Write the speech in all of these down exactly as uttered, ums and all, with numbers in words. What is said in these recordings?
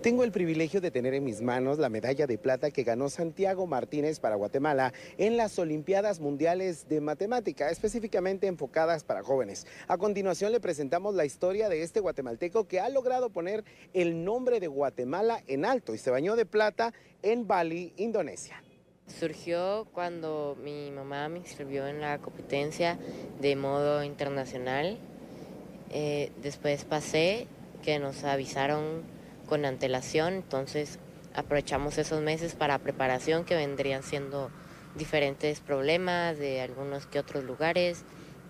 Tengo el privilegio de tener en mis manos la medalla de plata que ganó Santiago Martínez para Guatemala en las Olimpiadas Mundiales de Matemática, específicamente enfocadas para jóvenes. A continuación le presentamos la historia de este guatemalteco que ha logrado poner el nombre de Guatemala en alto y se bañó de plata en Bali, Indonesia. Surgió cuando mi mamá me inscribió en la competencia de modo internacional. Eh, después pasé, que nos avisaron con antelación, entonces aprovechamos esos meses para preparación que vendrían siendo diferentes problemas de algunos que otros lugares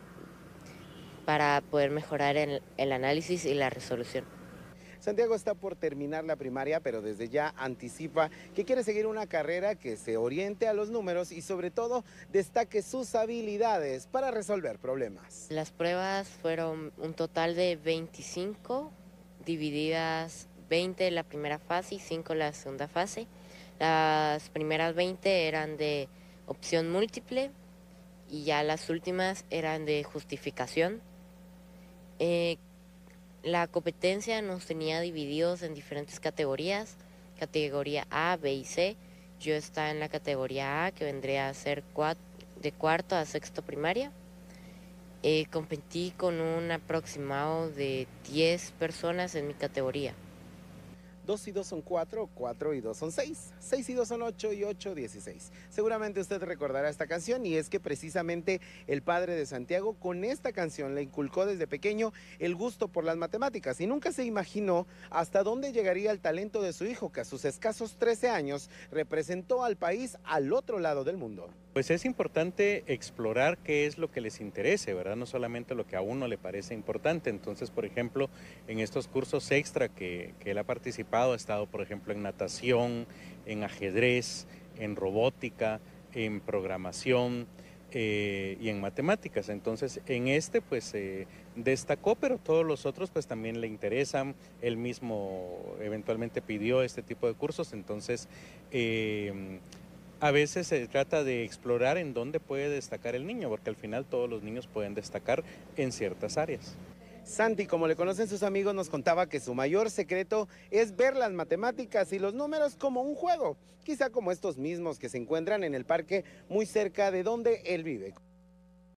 para poder mejorar el, el análisis y la resolución. Santiago está por terminar la primaria, pero desde ya anticipa que quiere seguir una carrera que se oriente a los números y sobre todo destaque sus habilidades para resolver problemas. Las pruebas fueron un total de veinticinco, divididas veinte en la primera fase y cinco en la segunda fase. Las primeras veinte eran de opción múltiple y ya las últimas eran de justificación. Eh, La competencia nos tenía divididos en diferentes categorías, categoría A, B y C. Yo estaba en la categoría A, que vendría a ser de cuarto a sexto primaria. Eh, competí con un aproximado de diez personas en mi categoría. Dos y dos son cuatro, cuatro y dos son seis, seis y dos son ocho y ocho, dieciséis. Seguramente usted recordará esta canción y es que precisamente el padre de Santiago con esta canción le inculcó desde pequeño el gusto por las matemáticas y nunca se imaginó hasta dónde llegaría el talento de su hijo, que a sus escasos trece años representó al país al otro lado del mundo. Pues es importante explorar qué es lo que les interese, ¿verdad? No solamente lo que a uno le parece importante. Entonces, por ejemplo, en estos cursos extra que, que él ha participado, ha estado, por ejemplo, en natación, en ajedrez, en robótica, en programación eh, y en matemáticas. Entonces, en este, pues, eh, destacó, pero todos los otros, pues, también le interesan. Él mismo eventualmente pidió este tipo de cursos, entonces... Eh, A veces se trata de explorar en dónde puede destacar el niño, porque al final todos los niños pueden destacar en ciertas áreas. Santi, como le conocen sus amigos, nos contaba que su mayor secreto es ver las matemáticas y los números como un juego, quizá como estos mismos que se encuentran en el parque muy cerca de donde él vive.